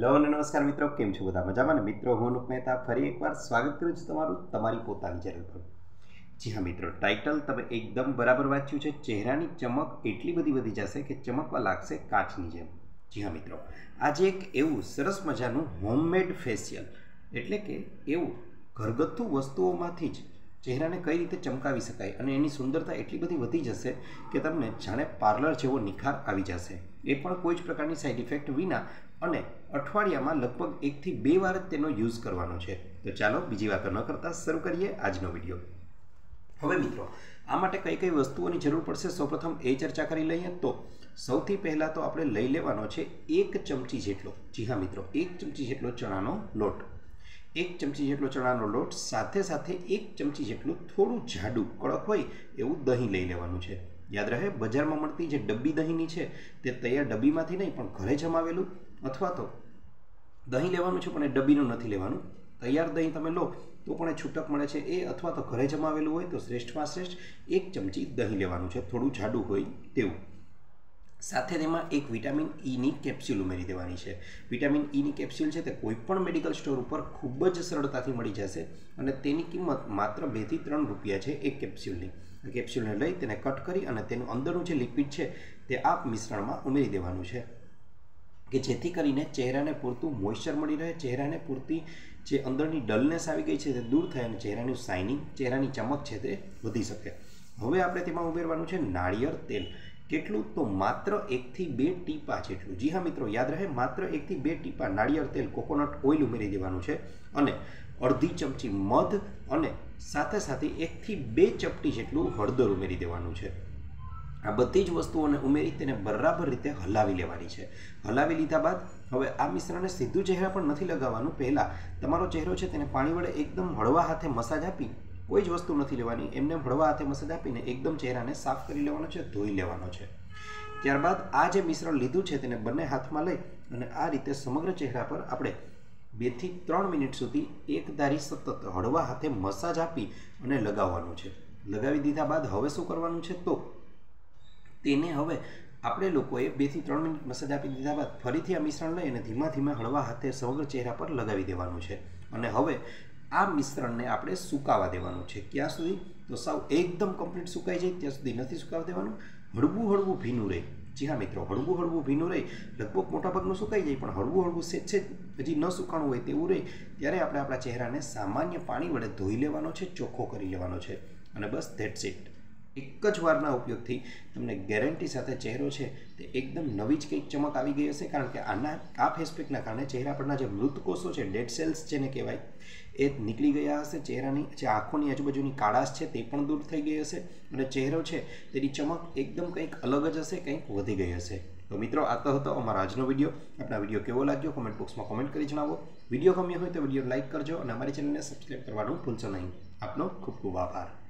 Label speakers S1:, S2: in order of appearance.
S1: Hello અને નમસ્કાર મિત્રો, કેમ છો બધા મજામાં ને? મિત્રો હું અનુપ મહેતા ફરી એકવાર સ્વાગત કરું છું તમારું તમારી પોતાની ચેનલ પર। જી હા મિત્રો, ટાઇટલ તમે એકદમ બરાબર વાંચ્યું છે। ચહેરાની ચમક એટલી બધી વધી જશે કે ચમકવા લાગશે કાચની જેમ। જી હા મિત્રો, આજે એક એવું સરસ મજાનું હોમમેડ ફેશિયલ એટલે કે એવું ઘરગથ્થુ વસ્તુઓમાંથી જ ચહેરાને કઈ રીતે ચમકાવી શકાય અને એની સુંદરતા એટલી બધી વધી જશે કે તમને જાણે પાર્લર જેવો નિખાર આવી જશે, એ પણ કોઈ જ પ્રકારની સાઇડ ઇફેક્ટ વિના, અને અઠવાડિયામાં લગભગ 1 થી 2 વાર તેનો યુઝ કરવાનો છે। તો ચાલો બીજી વાતો ન કરતા શરૂ કરીએ આજનો વિડીયો। હવે મિત્રો, આ માટે કઈ કઈ વસ્તુઓની જરૂર પડશે સૌપ્રથમ એ ચર્ચા કરી લઈએ। તો સૌથી પહેલાં તો આપણે લઈ લેવાનો છે 1 ચમચી જેટલો, જી હા મિત્રો, 1 ચમચી જેટલો ચણાનો લોટ। 1 ચમચી જેટલો ચણાનો લોટ સાથે સાથે 1 ચમચી જેટલું થોડું જાડું કડક હોય એવું દહીં લઈ લેવાનું છે। યાદ રહે, બજારમાં મળતી જે ડબ્બી દહીંની છે તે તૈયાર ડબ્બીમાંથી નહીં પણ ઘરે જમાવેલું અથવા તો દહીં લેવાનું છે, પણ એ ડબ્બીનું નથી લેવાનું। તૈયાર દહીં તમે લો તો પણ એ છૂટક મળે છે, એ અથવા તો ઘરે જમાવેલું હોય તો શ્રેષ્ઠમાં શ્રેષ્ઠ 1 ચમચી દહીં લેવાનું છે, થોડું જાડું હોય તેવું। સાથે તેમાં એક વિટામિન ઈની કેપ્સ્યુલ ઉમેરી દેવાની છે। વિટામિન ઈની કેપ્સ્યુલ છે તે કોઈપણ મેડિકલ સ્ટોર ઉપર ખૂબ જ સરળતાથી મળી જશે અને તેની કિંમત માત્ર 2 થી 3 રૂપિયા છે એક કેપ્સ્યુલની। આ કેપ્સ્યુલને લઈ તેને કટ કરી અને તેનું અંદરનું જે લિક્વિડ છે તે આ મિશ્રણમાં ઉમેરી દેવાનું છે કે જેથી કરીને ચહેરાને પૂરતું મોઇશ્ચર મળી રહે, ચહેરાને પૂરતી જે અંદરની ડલનેસ આવી ગઈ છે તે દૂર થાય અને ચહેરાનું શાઇનિંગ, ચહેરાની ચમક છે તે વધી શકે। હવે આપણે તેમાં ઉમેરવાનું છે નાળિયેર તેલ। કેટલું? તો માત્ર 1 થી 2 ટીપા જેટલું। જી હા મિત્રો, યાદ રહે, માત્ર 1 થી 2 ટીપા નાળિયેર તેલ, કોકોનટ ઓઇલ ઉમેરી દેવાનું છે અને અડધી ચમચી મધ અને સાથે સાથે 1 થી 2 ચપટી જેટલું હળદર ઉમેરી દેવાનું છે। આ બધી જ વસ્તુઓને ઉમેરી તેને બરાબર રીતે હલાવી લેવાની છે। હલાવી લીધા બાદ હવે આ મિશ્રણને સીધું ચહેરા પર નથી લગાવવાનું, પહેલાં તમારો ચહેરો છે તેને પાણી વડે એકદમ હળવા હાથે મસાજ આપી, કોઈ જ વસ્તુ નથી લેવાની, એમને હળવા હાથે મસાજ આપીને એકદમ ચહેરાને સાફ કરી લેવાનો છે, ધોઈ લેવાનો છે। ત્યારબાદ આ જે મિશ્રણ લીધું છે તેને બંને હાથમાં લઈ અને આ રીતે સમગ્ર ચહેરા પર આપણે 2 થી 3 મિનિટ સુધી એક ધારી સતત હળવા હાથે મસાજ આપી અને લગાવવાનું છે। લગાવી દીધા બાદ હવે શું કરવાનું છે? તો તેને હવે આપણે લોકોએ 2 થી 3 મિનિટ મસાજ આપી દીધા બાદ ફરીથી આ મિશ્રણ લઈ અને ધીમા ધીમા હળવા હાથે સમગ્ર ચહેરા પર લગાવી દેવાનું છે અને હવે આ મિશ્રણને આપણે સુકાવા દેવાનું છે। ક્યાં સુધી? તો સાવ એકદમ કમ્પ્લીટ સુકાઈ જાય ત્યાં સુધી નથી સુકાવા દેવાનું, હળવું હળવું ભીનું રહે। જી હા મિત્રો, હળવું હળવું ભીનું રહે, લગભગ મોટાભાગનું સુકાઈ જાય પણ હળવું હળવું છે હજી ન સુકાણું હોય તેવું રહે ત્યારે આપણે આપણા ચહેરાને સામાન્ય પાણી વડે ધોઈ લેવાનો છે, ચોખ્ખો કરી લેવાનો છે અને બસ ધેટ્સ ઇટ। એક જ વારના ઉપયોગથી તમને ગેરંટી સાથે ચહેરો છે તે એકદમ નવી જ કંઈક ચમક આવી ગઈ હશે, કારણ કે આ ફેસ પેકના કારણે ચહેરા પરના જે મૃત કોષો છે, ડેડ સેલ્સ જેને કહેવાય, એ નીકળી ગયા હશે। ચહેરાની જે આંખોની આજુબાજુની કાળાશ છે તે પણ દૂર થઈ ગઈ હશે અને ચહેરો છે તેની ચમક એકદમ કંઈક અલગ જ હશે, કંઈક વધી ગઈ હશે। તો મિત્રો, આ તો હતો અમારો આજનો વિડીયો। આપણા વિડીયો કેવો લાગ્યો કોમેન્ટ બોક્સમાં કોમેન્ટ કરી જણાવો। વિડીયો ગમ્યો હોય તો વિડીયો લાઇક કરજો અને અમારી ચેનલને સબસ્ક્રાઈબ કરવાનું ભૂલશો નહીં। આપનો ખૂબ ખૂબ આભાર।